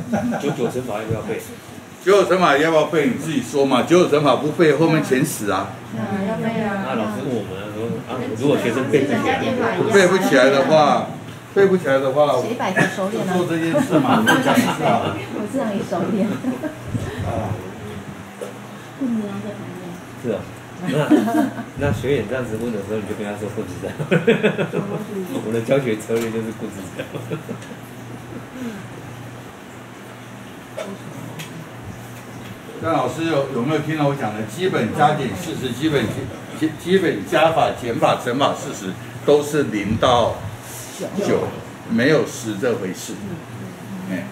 99乘法要不要背 ？99乘法要不要背？你自己说嘛。99乘法不背，后面全死啊。 要背啊。 那老师问我们说啊，如果学生背不起来， 背不起来的话， 谁摆着手脸啊？ 做这件事嘛，我讲一下。 我是让你手脸。 是啊。那学员这样子问的时候，你就跟他说不知道。我的教学策略就是不知道。 张老师有没有听到我讲的基本加减事实、基本加法、减法、乘法事实都是0到9，没有10这回事。哎。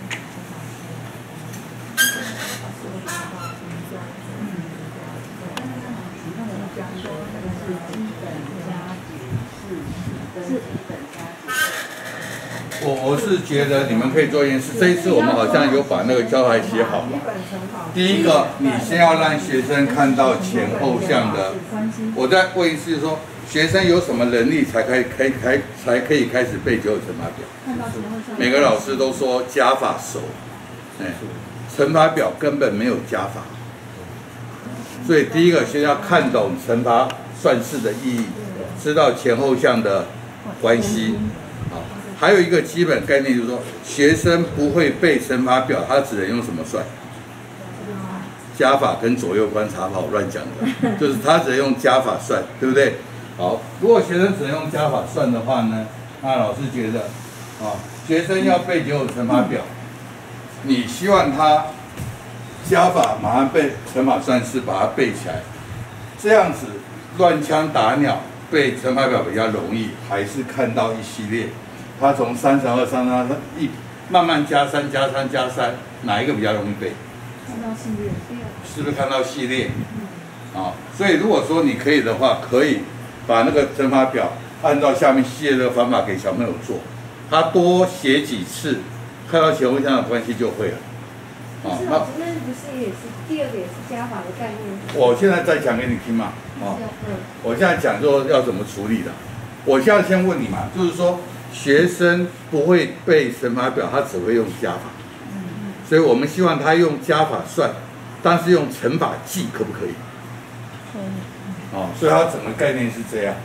我是觉得你们可以做一件事，这一次我们好像有把那个教材写好嘛。第一个，你先要让学生看到前后项的。我再问一次说，学生有什么能力才可以开始背9乘法表？每个老师都说加法熟，乘法表根本没有加法。所以第一个先要看懂乘法算式的意义，知道前后项的关系。还有一个基本概念就是说，学生不会背乘法表，他只能用什么算？加法跟左右观察法，我乱讲的，就是他只能用加法算，对不对？好，如果学生只能用加法算的话呢，那老师觉得，学生要背9乘法表，你希望他加法马上背乘法算式，把它背起来，这样子乱枪打鸟背乘法表比较容易，还是看到一系列？他从3乘2、3乘2慢慢加3、加3、加3，哪一个比较容易背？ 看到系列。 是不是看到系列？所以如果说你可以的话，可以把那个乘法表按照下面系列的方法给小朋友做，他多写几次，看到前后项的关系就会了。 老师，那不是也是第二个也是加法的概念？ 我现在再讲给你听嘛。我现在讲说要怎么处理的。我现在先问你嘛，就是说。学生不会背乘法表，他只会用加法，所以我们希望他用加法算，但是用乘法记，可不可以？可以。所以它整个概念是这样。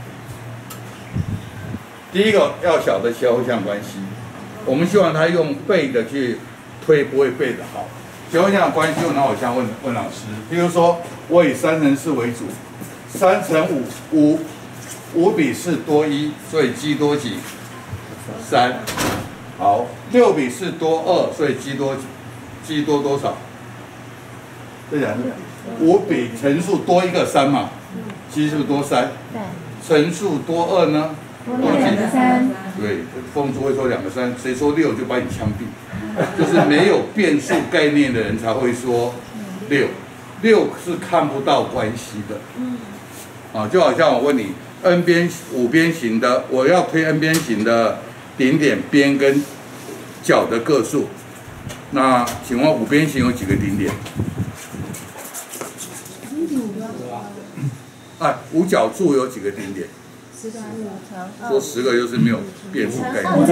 第一个要晓得前后项关系，我们希望他用背的去推不会背的好。前后项的关系，就拿我想问老师，比如说我以3乘4为主，3乘5比4多1，所以积多几？3，好，6比4多2，所以积多多少？这讲5比乘数多一个3嘛，积数多3，对，乘数多2呢？ 多2个3。 对，风珠会说2个3，谁说6就把你枪毙。就是没有变数概念的人才会说6是看不到关系的。就好像我问你 n 边5边形的，我要推 n 边形的。顶点边跟角的个数，那请问5边形有几个顶点？5角柱有几个顶点？10个。说10个又是没有变数概念。 5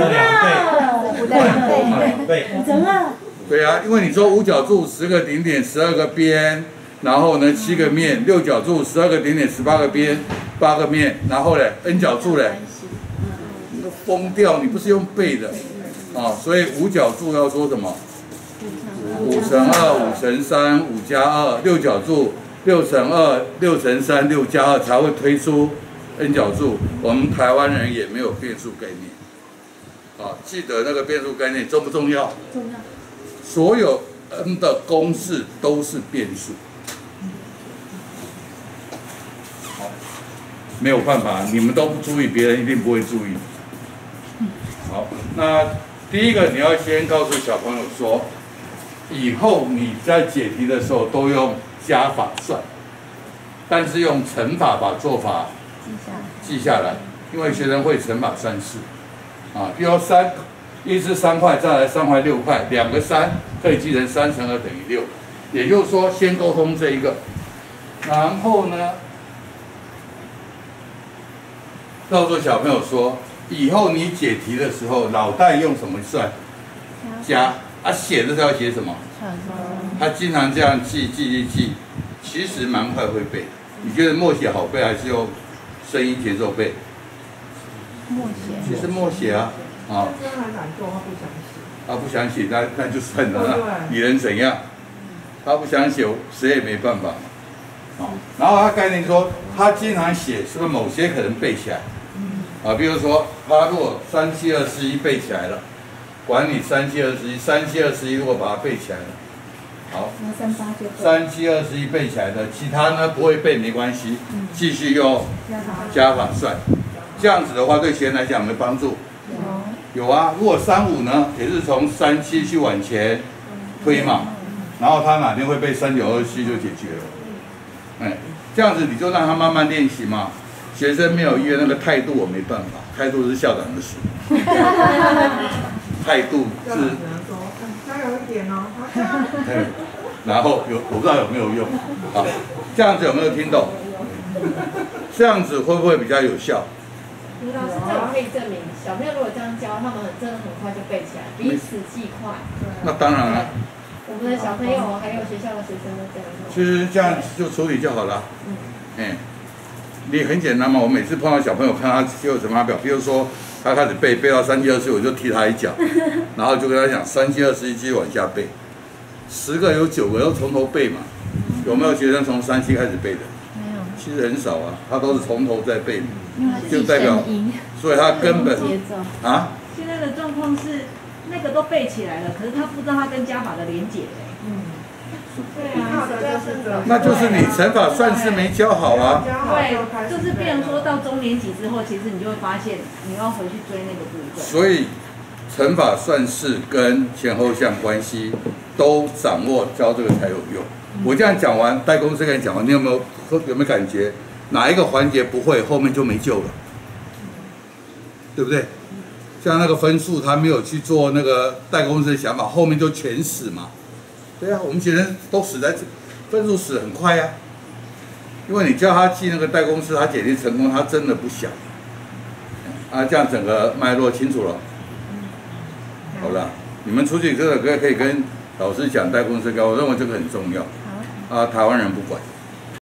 乘2。 对啊，因为你说5角柱10个顶点，12个边，然后呢7个面，6角柱12个顶点，18个边，8个面，然后呢 n 角柱呢？疯掉！你不是用背的所以5角柱要说什么？5乘2、5乘3、5加2，6角柱6乘2、6乘3、6加2才会推出 n 角柱。我们台湾人也没有变数概念记得那个变数概念重不重要？重要。所有 n 的公式都是变数。没有办法，你们都不注意，别人一定不会注意。好，那第一个你要先告诉小朋友说，以后你在解题的时候都用加法算，但是用乘法把做法记下来，因为学生会乘法算式比如1是3块，再来3块6块，2个3可以记成3乘2等于6，也就是说先沟通这一个，然后呢告诉小朋友说，以后你解题的时候，脑袋用什么算？加啊，写的时候要写什么？他经常这样记，其实蛮快会背。你觉得默写好背，还是用声音节奏背？ 默写。 其实默写啊，啊。 真的很懒惰，他不想写。 他不想写，那就算了啦，你能怎样？他不想写，谁也没办法。好，然后他概念说，他经常写，是不是某些可能背起来？啊，比如说他如果3721背起来了，管你3721如果把它背起来了，好，3721背起来的，其他呢不会背没关系，继续用加法算，这样子的话对学员来讲有没有帮助？有啊，如果35呢，也是从37去往前推嘛，然后他哪天会背3927就解决了。哎，这样子你就让他慢慢练习嘛。学生没有意愿，那个态度我没办法，态度是校长的事。态度是。只能说，加油一点哦。对，然后我不知道有没有用。好，这样子有没有听懂？这样子会不会比较有效？ 老师，这我可以证明，小朋友如果这样教，他们真的很快就背起来，彼此记快。 那当然了。 我们的小朋友还有学校的学生都这样做。 其实这样就处理就好了。你很简单嘛，我每次碰到小朋友，看他就什么表，比如说他开始背到3721，我就踢他一脚，然后就跟他讲3721继续往下背，10个有9个都从头背嘛。有没有学生从37开始背的？ 没有。 其实很少啊，他都是从头在背，就代表，所以他根本啊。 现在的状况是那个都背起来了，可是他不知道他跟加法的连结。 对啊， 那就是你乘法算式没教好啊。 对，就是变成说到中年级之后，其实你就会发现你要回去追那个部分。 所以乘法算式跟前后项关系都掌握，教这个才有用。我这样讲完，代公司跟你讲完，你有没有感觉哪一个环节不会，后面就没救了，对不对？像那个分数，他没有去做那个代公司的想法，后面就全死嘛。对啊，我们学生都死在分数死很快啊，因为你叫他记那个代公司，他检定成功，他真的不想。啊，这样整个脉络清楚了。好了，你们出去可以跟老师讲代公司高，我认为这个很重要。啊，台湾人不管。